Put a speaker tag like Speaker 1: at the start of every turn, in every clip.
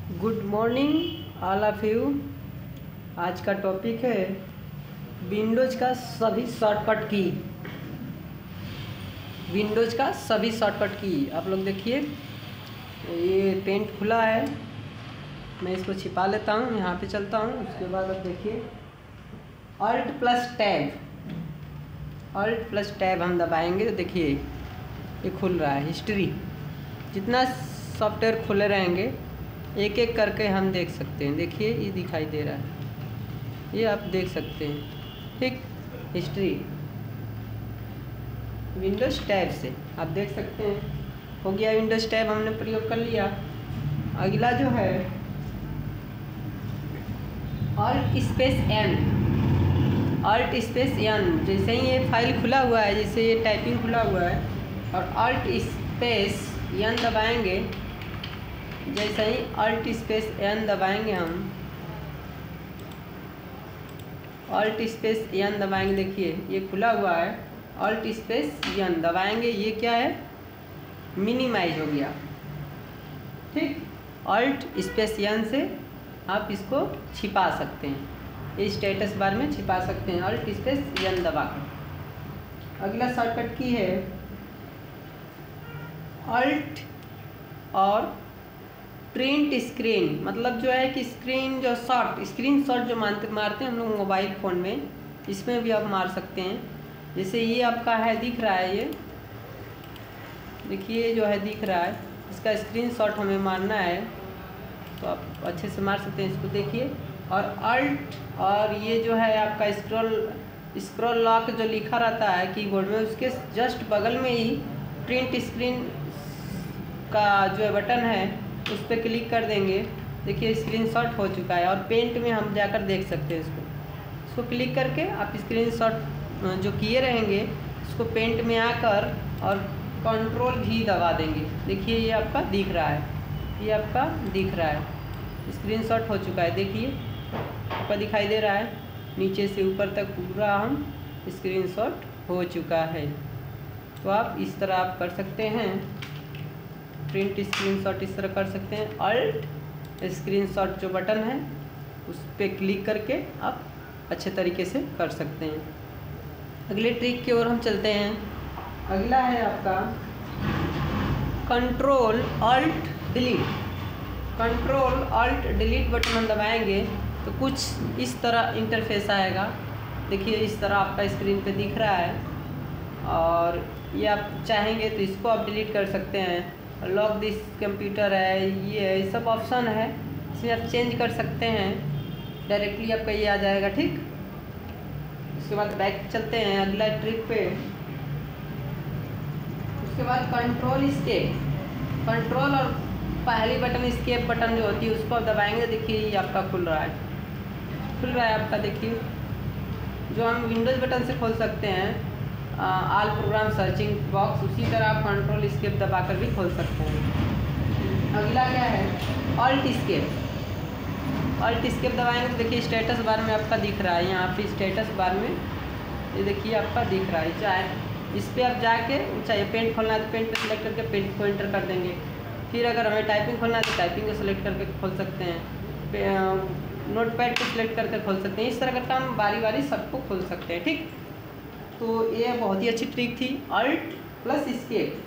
Speaker 1: Good morning all of you. आज का topic है विंडोज का सभी शॉर्टकट की। विंडोज का सभी शॉर्टकट की आप लोग देखिए, ये पेंट खुला है, मैं इसको छिपा लेता हूँ, यहाँ पे चलता हूँ। उसके बाद अब देखिए Alt प्लस टैब हम दबाएंगे तो देखिए ये खुल रहा है। हिस्ट्री, जितना सॉफ्टवेयर खुले रहेंगे एक एक करके हम देख सकते हैं। देखिए ये दिखाई दे रहा है, ये आप देख सकते हैं। ठीक, हिस्ट्री विंडोज टैब से आप देख सकते हैं। हो गया विंडोज टैब, हमने प्रयोग कर लिया। अगला जो है Alt स्पेस एन, जैसे ही ये फाइल खुला हुआ है, जैसे ये टाइपिंग खुला हुआ है और Alt स्पेस एन दबाएंगे, जैसे ही Alt स्पेस एन दबाएंगे हम, Alt स्पेस एन दबाएंगे, देखिए ये खुला हुआ है। Alt स्पेस एन दबाएंगे, ये क्या है, मिनिमाइज हो गया। ठीक, Alt स्पेस एन से आप इसको छिपा सकते हैं, ये स्टेटस बार में छिपा सकते हैं Alt स्पेस एन दबाकर। अगला शॉर्टकट की है Alt और प्रिंट स्क्रीन, मतलब जो है कि स्क्रीन शॉट जो मारते हैं हम लोग मोबाइल फ़ोन में, इसमें भी आप मार सकते हैं। जैसे ये आपका है, दिख रहा है, ये देखिए जो है दिख रहा है, इसका स्क्रीन शॉट हमें मारना है तो आप अच्छे से मार सकते हैं इसको। देखिए, और अल्ट और ये जो है आपका स्क्रॉल लॉक जो लिखा रहता है कीबोर्ड में, उसके जस्ट बगल में ही प्रिंट स्क्रीन का जो है बटन है, उस पर क्लिक कर देंगे। देखिए स्क्रीनशॉट हो चुका है, और पेंट में हम जाकर देख सकते हैं इसको क्लिक करके आप स्क्रीनशॉट जो किए रहेंगे उसको पेंट में आकर और कंट्रोल भी दबा देंगे। देखिए ये आपका दिख रहा है, ये आपका दिख रहा है, स्क्रीनशॉट हो चुका है। देखिए आपका दिखाई दे रहा है, नीचे से ऊपर तक पूरा हम स्क्रीनशॉट हो चुका है। तो आप इस तरह आप कर सकते हैं, प्रिंट स्क्रीनशॉट इस तरह कर सकते हैं। अल्ट स्क्रीनशॉट जो बटन है उस पर क्लिक करके आप अच्छे तरीके से कर सकते हैं। अगले ट्रिक की ओर हम चलते हैं। अगला है आपका कंट्रोल अल्ट डिलीट बटन हम दबाएंगे तो कुछ इस तरह इंटरफेस आएगा। देखिए इस तरह आपका स्क्रीन पे दिख रहा है, और ये आप चाहेंगे तो इसको आप डिलीट कर सकते हैं। लॉक दिस कंप्यूटर है, ये सब ऑप्शन है, इसमें आप चेंज कर सकते हैं, डायरेक्टली आपका ये आ जाएगा। ठीक, उसके बाद बैक चलते हैं अगला ट्रिक पे। उसके बाद कंट्रोल और पहली बटन स्केप बटन जो होती है उसको आप दबाएंगे। देखिए ये आपका खुल रहा है आपका। देखिए जो हम विंडोज बटन से खोल सकते हैं ऑल प्रोग्राम सर्चिंग बॉक्स, उसी तरह आप कंट्रोल स्केप दबाकर भी खोल सकते हैं। अगला क्या है, ऑल्ट स्केप दबाएंगे तो देखिए स्टेटस बार में आपका दिख रहा है, यहाँ पे स्टेटस बार में ये देखिए आपका दिख रहा है। चाहे इस पर आप जाके, चाहे पेंट खोलना है तो पेंट पे सिलेक्ट करके पेंट को एंटर कर देंगे। फिर अगर हमें टाइपिंग खोलना है तो टाइपिंग को सिलेक्ट करके खोल सकते हैं, नोटपैड को सिलेक्ट करके खोल सकते हैं। इस तरह का हम बारी बारी सबको खोल सकते हैं। ठीक, तो ये बहुत ही अच्छी ट्रिक थी, अल्ट प्लस स्केप।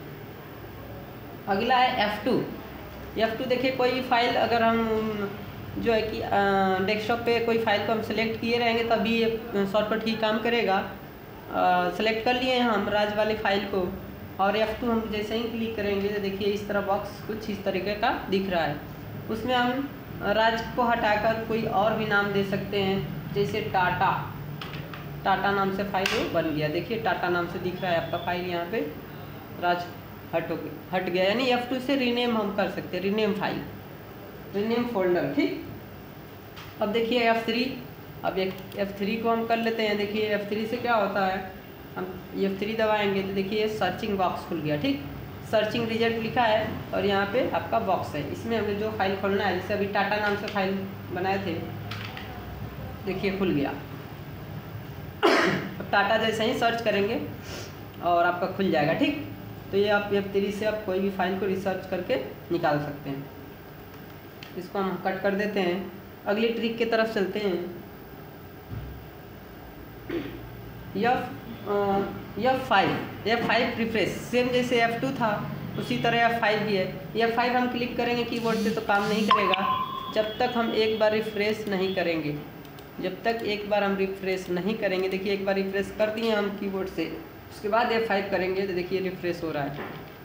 Speaker 1: अगला है F2। देखिए कोई भी फाइल अगर हम जो है कि डेस्कटॉप पे कोई फाइल को हम सेलेक्ट किए रहेंगे तभी ये शॉर्टकट ही काम करेगा। सेलेक्ट कर लिए हैं हम राज वाली फाइल को, और F2 हम जैसे ही क्लिक करेंगे तो देखिए इस तरह बॉक्स कुछ इस तरीके का दिख रहा है। उसमें हम राज को हटाकर कोई और भी नाम दे सकते हैं, जैसे टाटा नाम से फाइल बन गया। देखिए टाटा नाम से दिख रहा है आपका फाइल, यहाँ पे राज हट गया, यानी F2 से रीनेम हम कर सकते हैं, रीनेम फाइल, रीनेम फोल्डर। ठीक, अब देखिए F3, अब F3 को हम कर लेते हैं। देखिए F3 से क्या होता है, हम F3 दबाएंगे तो देखिए सर्चिंग बॉक्स खुल गया। ठीक, सर्चिंग रिजल्ट लिखा है और यहाँ पे आपका बॉक्स है, इसमें हमें जो फाइल खोलना है, जैसे अभी टाटा नाम से फाइल बनाए थे, देखिए खुल गया। अब टाटा जैसे ही सर्च करेंगे और आपका खुल जाएगा। ठीक, तो ये आप F3 से आप कोई भी फाइल को रिसर्च करके निकाल सकते हैं। इसको हम कट कर देते हैं। अगली ट्रिक की तरफ चलते हैं। F5 रिफ्रेश, सेम जैसे F2 था उसी तरह F5 भी है। F5 हम क्लिक करेंगे कीबोर्ड से तो काम नहीं करेगा जब तक हम एक बार रिफ्रेश नहीं करेंगे। जब तक एक बार हम रिफ्रेश नहीं करेंगे, देखिए एक बार रिफ्रेश कर दिए हम कीबोर्ड से, उसके बाद F5 करेंगे तो देखिए रिफ्रेश हो रहा है।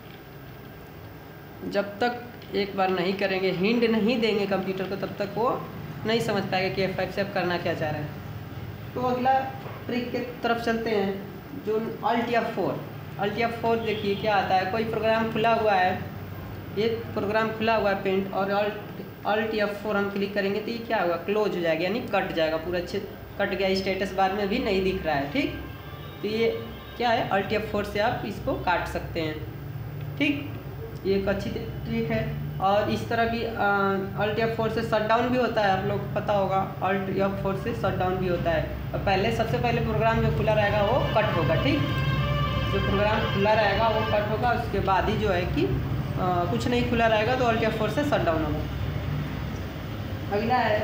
Speaker 1: जब तक एक बार नहीं करेंगे, हिंट नहीं देंगे कंप्यूटर को, तब तक वो नहीं समझ पाएगा कि F5 से अब करना क्या चाह रहे हैं। तो अगला ट्रिक की तरफ चलते हैं, जो Alt F4 देखिए क्या आता है। कोई प्रोग्राम खुला हुआ है, ये प्रोग्राम खुला हुआ है पेंट, और Alt F4 हम क्लिक करेंगे तो ये क्या होगा, क्लोज हो जाएगा, यानी कट जाएगा पूरा, अच्छे कट गया, स्टेटस बार में भी नहीं दिख रहा है। ठीक, तो ये क्या है, Alt F4 से आप इसको काट सकते हैं। ठीक, ये एक अच्छी ट्रिक है। और इस तरह भी Alt F4 से शटडाउन भी होता है, आप लोग को पता होगा, Alt F4 से शटडाउन भी होता है। और सबसे पहले प्रोग्राम जो खुला रहेगा वो कट होगा। ठीक, जो प्रोग्राम खुला रहेगा वो कट होगा, उसके बाद ही जो है कि कुछ नहीं खुला रहेगा तो Alt F4 से शटडाउन होगा। अगला है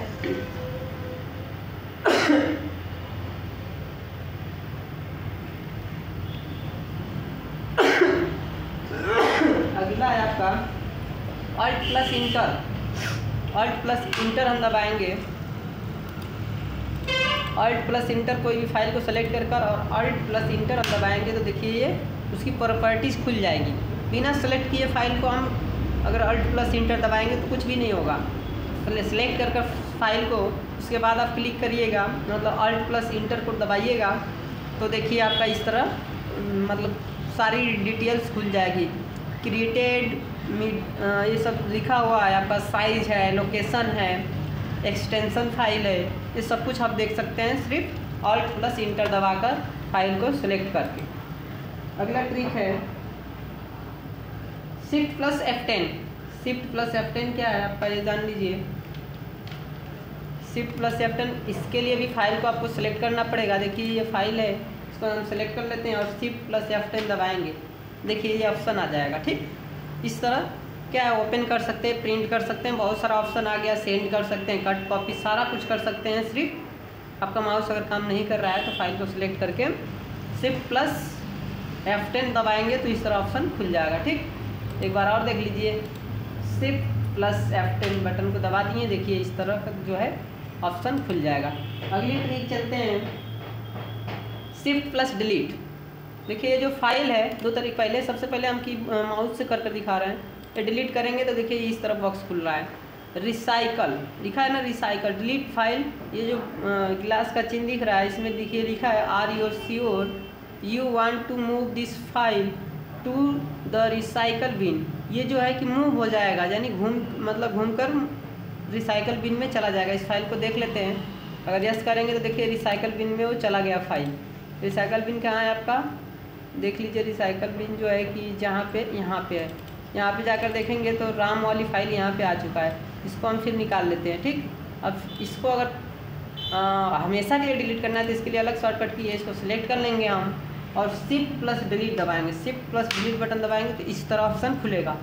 Speaker 1: अगला है आपका Alt प्लस इंटर हम दबाएंगे। Alt प्लस इंटर, कोई भी फाइल को सेलेक्ट कर और Alt प्लस इंटर हम दबाएंगे तो देखिए ये उसकी प्रॉपर्टीज़ खुल जाएगी। बिना सेलेक्ट किए फाइल को हम अगर Alt प्लस इंटर दबाएंगे तो कुछ भी नहीं होगा। सेलेक्ट कर फाइल को, उसके बाद आप क्लिक करिएगा, मतलब Alt प्लस इंटर को दबाइएगा तो देखिए आपका इस तरह मतलब सारी डिटेल्स खुल जाएगी। क्रिएटेड ये सब लिखा हुआ है, आपका साइज है, लोकेशन है, एक्सटेंशन फाइल है, ये सब कुछ आप देख सकते हैं सिर्फ Alt प्लस इंटर दबाकर फाइल को सिलेक्ट करके। अगला ट्रिक है Shift प्लस F10 क्या है आपका, ये जान लीजिए। Shift प्लस F10, इसके लिए भी फाइल को आपको सेलेक्ट करना पड़ेगा। देखिए ये फाइल है, इसको हम सेलेक्ट कर लेते हैं और Shift प्लस F10 दबाएंगे, देखिए ये ऑप्शन आ जाएगा। ठीक, इस तरह क्या है, ओपन कर सकते हैं, प्रिंट कर सकते हैं, बहुत सारा ऑप्शन आ गया, सेंड कर सकते हैं, कट कॉपी, सारा कुछ कर सकते हैं। सिर्फ आपका माउस अगर काम नहीं कर रहा है तो फाइल को सिलेक्ट करके Shift प्लस F10 दबाएंगे तो इस तरह ऑप्शन खुल जाएगा। ठीक, एक बार और देख लीजिए, Shift प्लस F10 बटन को दबा दिए, देखिए इस तरह का जो है ऑप्शन खुल जाएगा। अगली ट्रिक चलते हैं, Shift प्लस डिलीट। देखिए ये जो फाइल है, दो तरीके, पहले सबसे पहले हम की माउस से कर दिखा रहे हैं, ये डिलीट करेंगे तो देखिए इस तरह बॉक्स खुल रहा है, रिसाइकल लिखा है ना, रिसाइकल डिलीट फाइल। ये जो ग्लास का चिन्ह दिख रहा है, इसमें देखिए लिखा है are you sure you want to move this file to the recycle bin. ये जो है कि मूव हो जाएगा, यानी घूमकर रिसाइकल बिन में चला जाएगा। इस फाइल को देख लेते हैं, अगर यस करेंगे तो देखिए रिसाइकल बिन में वो चला गया फाइल। रिसाइकल बिन कहाँ है आपका, देख लीजिए, रिसाइकल बिन जो है कि जहाँ पे यहाँ पे है, यहाँ पे जाकर देखेंगे तो राम वाली फाइल यहाँ पे आ चुका है। इसको हम फिर निकाल लेते हैं। ठीक, अब इसको अगर हमेशा के लिए डिलीट करना है तो इसके लिए अलग शॉर्टकट की है, इसको सिलेक्ट कर लेंगे हम और Shift प्लस डिलीट दबाएंगे। Shift प्लस डिलीट बटन दबाएंगे तो इस तरह ऑप्शन खुलेगा।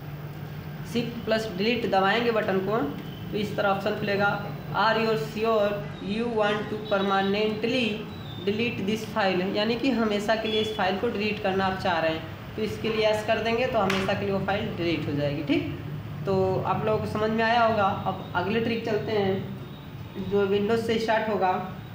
Speaker 1: Shift प्लस डिलीट दबाएंगे बटन को तो इस तरह ऑप्शन खुलेगा, are you sure you want to permanently delete this file, यानी कि हमेशा के लिए इस फाइल को डिलीट करना आप चाह रहे हैं, तो इसके लिए यस कर देंगे तो हमेशा के लिए वो फाइल डिलीट हो जाएगी। ठीक, तो आप लोगों को समझ में आया होगा। अब अगले ट्रिक चलते हैं, जो विंडोज़ से स्टार्ट होगा।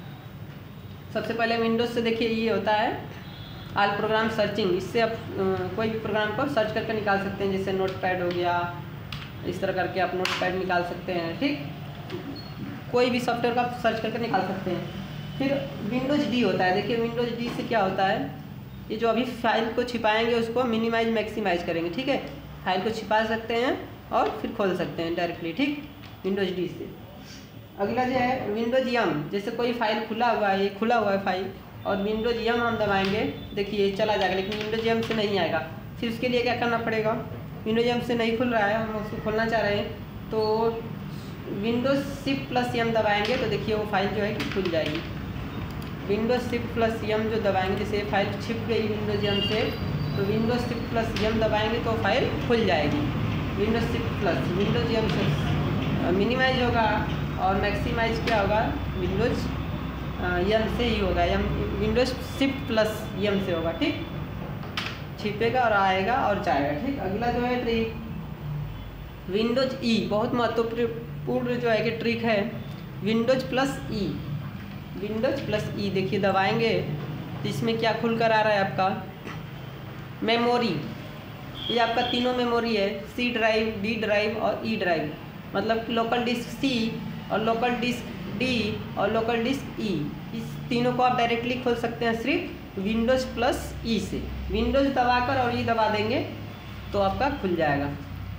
Speaker 1: सबसे पहले विंडोज़ से देखिए ये होता है ऑल प्रोग्राम सर्चिंग, इससे आप कोई भी प्रोग्राम को सर्च करके निकाल सकते हैं, जैसे नोटपैड हो गया, इस तरह करके आप नोटपैड निकाल सकते हैं। ठीक, कोई भी सॉफ्टवेयर का सर्च करके निकाल सकते हैं। फिर विंडोज डी होता है, देखिए विंडोज डी से क्या होता है, ये जो अभी फाइल को छिपाएंगे उसको मिनिमाइज मैक्सिमाइज करेंगे। ठीक है, फाइल को छिपा सकते हैं और फिर खोल सकते हैं डायरेक्टली। ठीक, विंडोज डी से। अगला जो है विंडोज यम, जैसे कोई फाइल खुला हुआ है, ये खुला हुआ है फाइल, और विंडोज यम हम दबाएंगे, देखिए ये चला जाएगा, लेकिन विंडोज यम से नहीं आएगा। फिर उसके लिए क्या करना पड़ेगा, विंडोज यम से नहीं खुल रहा है, हम उसको खोलना चाह रहे हैं तो विंडोज Shift प्लस यम दबाएंगे तो देखिए वो फाइल जो है कि खुल जाएगी। विंडोज Shift प्लस यम जो दबाएंगे, जैसे फाइल छिप गई विंडोज यम से, तो विंडोज Shift प्लस यम दबाएंगे तो फाइल खुल जाएगी। Windows Shift plus Windows M से मिनिमाइज होगा और मैक्सिमाइज क्या होगा, विंडोज यम से ही होगा, M Windows shift plus M से होगा। ठीक, छिपेगा और आएगा और जाएगा। ठीक, अगला जो है ट्रिक विंडोज ई, बहुत महत्वपूर्ण जो है कि ट्रिक है Windows plus E. Windows plus E देखिए दबाएंगे तो इसमें क्या खुल कर आ रहा है आपका मेमोरी। ये आपका तीनों मेमोरी है, सी ड्राइव, डी ड्राइव और ई ड्राइव, मतलब लोकल डिस्क सी और लोकल डिस्क डी और लोकल डिस्क ई। इस तीनों को आप डायरेक्टली खोल सकते हैं सिर्फ विंडोज प्लस ई से। विंडोज दबाकर और ई दबा देंगे तो आपका खुल जाएगा।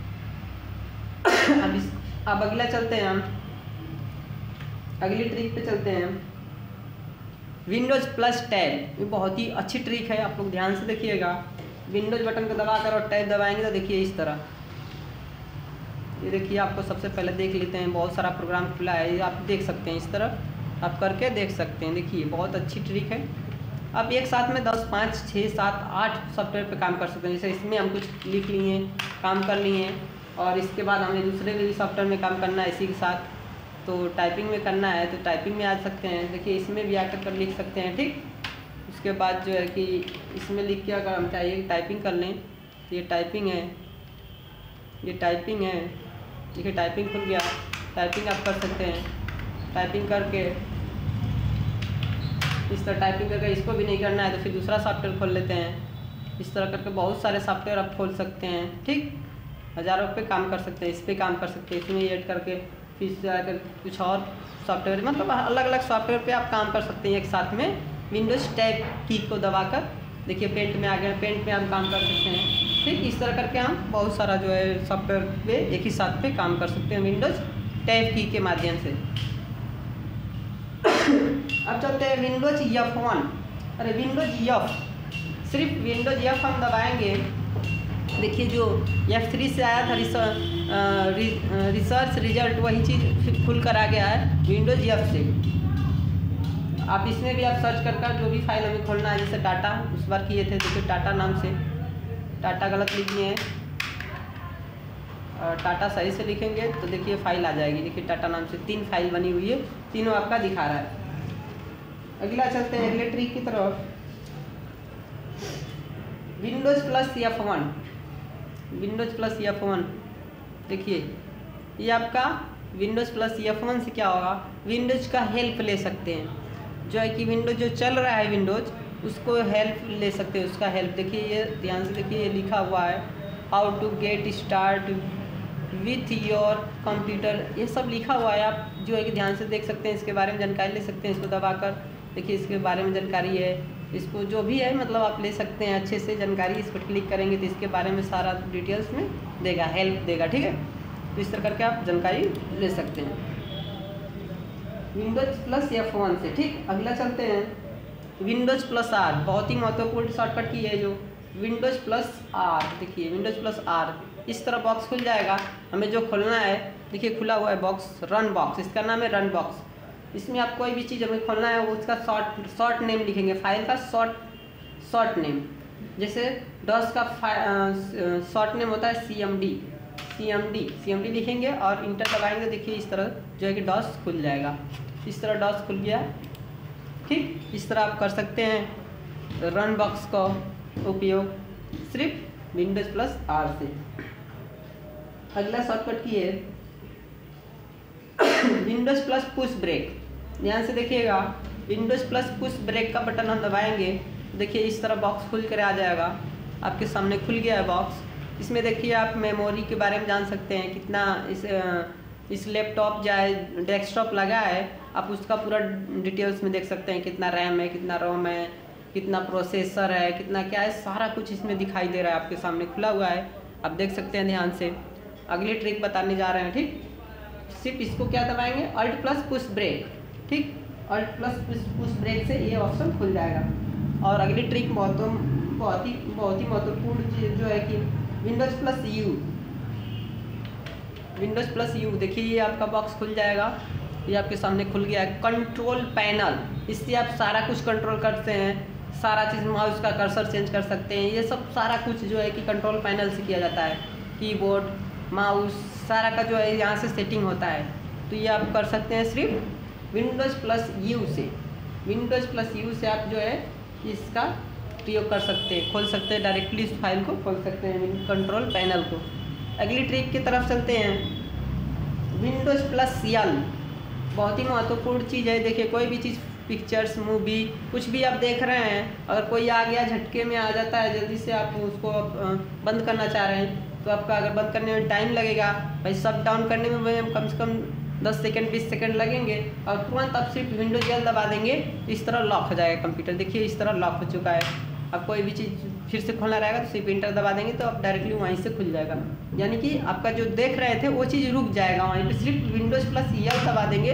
Speaker 1: अब अगला चलते हैं, हम अगली ट्रिक पे चलते हैं, विंडोज प्लस टैब। ये बहुत ही अच्छी ट्रिक है, आप लोग ध्यान से देखिएगा। विंडोज बटन को दबाकर और टैब दबाएंगे तो देखिए इस तरह, ये देखिए आपको सबसे पहले देख लेते हैं, बहुत सारा प्रोग्राम खुला है, ये आप देख सकते हैं, इस तरह आप करके देख सकते हैं। देखिए बहुत अच्छी ट्रिक है। आप एक साथ में 10, 5, 6, 7, 8 सॉफ्टवेयर पे काम कर सकते हैं। जैसे इसमें हम कुछ लिख लिए, काम कर लिए और इसके बाद हमें दूसरे भी सॉफ्टवेयर में काम करना है इसी के साथ, तो टाइपिंग में करना है तो टाइपिंग में आ सकते हैं। देखिए इसमें भी आकर कर लिख सकते हैं। ठीक, उसके बाद जो है कि इसमें लिख के अगर हम चाहिए टाइपिंग कर लें तो ये टाइपिंग है, ये टाइपिंग है। देखिए टाइपिंग खुल गया, टाइपिंग आप कर सकते हैं। टाइपिंग करके इस तरह टाइपिंग करके इसको भी नहीं करना है तो फिर दूसरा सॉफ्टवेयर खोल लेते हैं। इस तरह करके बहुत सारे सॉफ्टवेयर आप खोल सकते हैं। ठीक, हज़ारों पे काम कर सकते हैं, इस पर काम कर सकते हैं, इसमें ऐड करके फिर जाकर कुछ और सॉफ्टवेयर, मतलब अलग अलग सॉफ्टवेयर पे आप काम कर सकते हैं एक साथ में विंडोज टैब की को दबाकर। देखिए पेंट में आ गया, पेंट में हम काम कर सकते हैं। ठीक, इस तरह करके हम बहुत सारा जो है सॉफ्टवेयर पे एक ही साथ पे काम कर सकते हैं विंडोज टैब की के माध्यम से। अब चलते हैं विंडोज F1। अरे विंडोज F, सिर्फ विंडोज F हम दबाएंगे। देखिए जो F3 से आया था रिसर्च रिजल्ट, वही चीज़ खुल कर आ गया है विंडोज F से। आप इसमें भी आप सर्च कर जो भी फाइल हमें खोलना है, जैसे डाटा उस बार किए थे, देखिए टाटा नाम से, टाटा गलत लिखिए हैं, टाटा सही से लिखेंगे तो देखिए फाइल आ जाएगी। देखिए टाटा नाम से 3 फाइल बनी हुई है, तीनों आपका दिखा रहा है। अगला चलते हैं अगले ट्रिक की तरफ, Windows plus F1। Windows plus F1 देखिए ये आपका विंडोज प्लस F1 से क्या होगा, विंडोज का हेल्प ले सकते हैं। जो है कि विंडोज जो चल रहा है विंडोज, उसको हेल्प ले सकते हैं, उसका हेल्प। देखिए ये ध्यान से देखिए, ये लिखा हुआ है how to get start with your computer, ये सब लिखा हुआ है। आप जो है कि ध्यान से देख सकते हैं, इसके बारे में जानकारी ले सकते हैं। इसको दबाकर देखिए इसके बारे में जानकारी है, इसको जो भी है मतलब आप ले सकते हैं अच्छे से जानकारी। इस पर क्लिक करेंगे तो इसके बारे में सारा डिटेल्स में देगा, हेल्प देगा। ठीक है, तो इस तरह करके आप जानकारी ले सकते हैं विंडोज प्लस F1 से। ठीक, अगला चलते हैं विंडोज प्लस R, बहुत ही महत्वपूर्ण शॉर्टकट की है जो विंडोज प्लस R। देखिए विंडोज प्लस R, इस तरह बॉक्स खुल जाएगा। हमें जो खोलना है, देखिए खुला हुआ है बॉक्स, रन बॉक्स, इसका नाम है रन बॉक्स। इसमें आप कोई भी चीज़ हमें खोलना है वो उसका शॉर्ट नेम लिखेंगे, फाइल का शॉर्ट नेम। जैसे डॉस का शॉर्ट नेम होता है CMD लिखेंगे और इंटर दबाएंगे। देखिए इस तरह जो है कि डॉस खुल जाएगा, इस तरह डॉस खुल गया। ठीक, इस तरह आप कर सकते हैं रन बॉक्स का उपयोग सिर्फ विंडोज प्लस R से। अगला शॉर्टकट की है विंडोज प्लस पुश ब्रेक। ध्यान से देखिएगा, विंडोज प्लस पुश ब्रेक का बटन हम दबाएंगे, देखिए इस तरह बॉक्स खुल कर आ जाएगा। आपके सामने खुल गया है बॉक्स। इसमें देखिए आप मेमोरी के बारे में जान सकते हैं, कितना इस लैपटॉप चाहे डेस्कटॉप लगा है, आप उसका पूरा डिटेल्स में देख सकते हैं, कितना रैम है, कितना रोम है, कितना प्रोसेसर है, कितना क्या है, सारा कुछ इसमें दिखाई दे रहा है, आपके सामने खुला हुआ है, आप देख सकते हैं ध्यान से। अगली ट्रिक बताने जा रहे हैं। ठीक, सिर्फ इसको क्या दबाएंगे, अल्ट प्लस पुश ब्रेक। ठीक, अल्ट प्लस पुश ब्रेक से ये ऑप्शन खुल जाएगा। और अगली ट्रिक बहुत ही महत्वपूर्ण चीज जो है कि विंडोज प्लस यू। देखिए ये आपका बॉक्स खुल जाएगा, ये आपके सामने खुल गया है कंट्रोल पैनल। इससे आप सारा कुछ कंट्रोल करते हैं, सारा चीज़, माउस का कर्सर चेंज कर सकते हैं, ये सब सारा कुछ जो है कि कंट्रोल पैनल से किया जाता है। कीबोर्ड, माउस सारा का जो है यहाँ से सेटिंग होता है। तो ये आप कर सकते हैं सिर्फ Windows+U से। Windows+U से आप जो है इसका प्रयोग कर सकते हैं, खोल सकते हैं, डायरेक्टली इस फाइल को खोल सकते हैं कंट्रोल पैनल को। अगली ट्रिक की तरफ चलते हैं। Windows+L बहुत ही महत्वपूर्ण चीज़ है। देखिए कोई भी चीज़, पिक्चर्स, मूवी, कुछ भी आप देख रहे हैं, अगर कोई आ गया झटके में आ जाता है, जल्दी से आप उसको बंद करना चाह रहे हैं तो आपका अगर बंद करने में टाइम लगेगा भाई, शट डाउन करने में कम से कम 10 सेकंड 20 सेकंड लगेंगे, और तुरंत आप सिर्फ Windows+L दबा देंगे इस तरह लॉक हो जाएगा कंप्यूटर। देखिए इस तरह लॉक हो चुका है। अब कोई भी चीज़ फिर से खोलना रहेगा तो सिर्फ इंटर दबा देंगे तो आप डायरेक्टली वहीं से खुल जाएगा, यानी कि आपका जो देख रहे थे वो चीज़ रुक जाएगा वहीं पे। सिर्फ Windows+L दबा देंगे,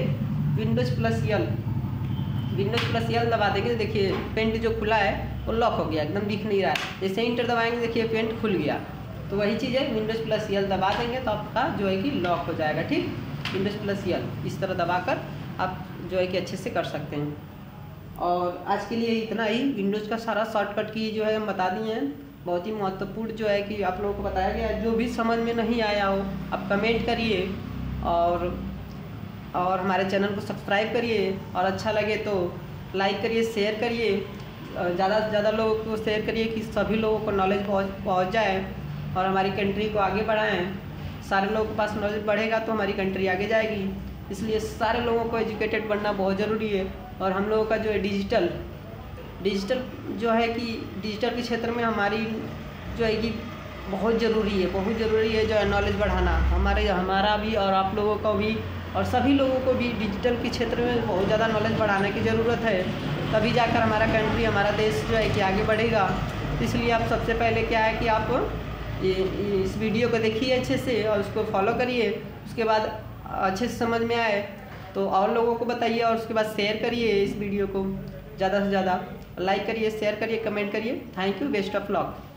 Speaker 1: Windows+L दबा देंगे तो देखिए पेंट जो खुला है वो लॉक हो गया, एकदम दिख नहीं रहा है। जैसे इंटर दबाएंगे देखिए पेंट खुल गया। तो वही चीज़ है, Windows+L दबा देंगे तो आपका जो है कि लॉक हो जाएगा। ठीक, Windows+L इस तरह दबाकर आप जो है कि अच्छे से कर सकते हैं। और आज के लिए इतना ही। विंडोज़ का सारा शॉर्टकट की जो है हम बता दिए हैं, बहुत ही महत्वपूर्ण जो है कि आप लोगों को बताया गया है। जो भी समझ में नहीं आया हो आप कमेंट करिए और हमारे चैनल को सब्सक्राइब करिए, और अच्छा लगे तो लाइक करिए, शेयर करिए, ज़्यादा से ज़्यादा लोगों को शेयर करिए कि सभी लोगों को नॉलेज पहुँच जाए और हमारी कंट्री को आगे बढ़ाएं। सारे लोगों के पास नॉलेज बढ़ेगा तो हमारी कंट्री आगे जाएगी, इसलिए सारे लोगों को एजुकेटेड बनना बहुत ज़रूरी है। और हम लोगों का जो है डिजिटल जो है कि डिजिटल के क्षेत्र में हमारी जो है कि बहुत ज़रूरी है जो है नॉलेज बढ़ाना, हमारा भी और आप लोगों को भी और सभी लोगों को भी डिजिटल के क्षेत्र में बहुत ज़्यादा नॉलेज बढ़ाने की ज़रूरत है। तभी जाकर हमारा कंट्री, हमारा देश जो है कि आगे बढ़ेगा। इसलिए आप सबसे पहले क्या है कि आप इस वीडियो को देखिए अच्छे से और उसको फॉलो करिए। उसके बाद अच्छे से समझ में आए तो और लोगों को बताइए, और उसके बाद शेयर करिए इस वीडियो को ज़्यादा से ज़्यादा, लाइक करिए, शेयर करिए, कमेंट करिए। Thank you, best of luck.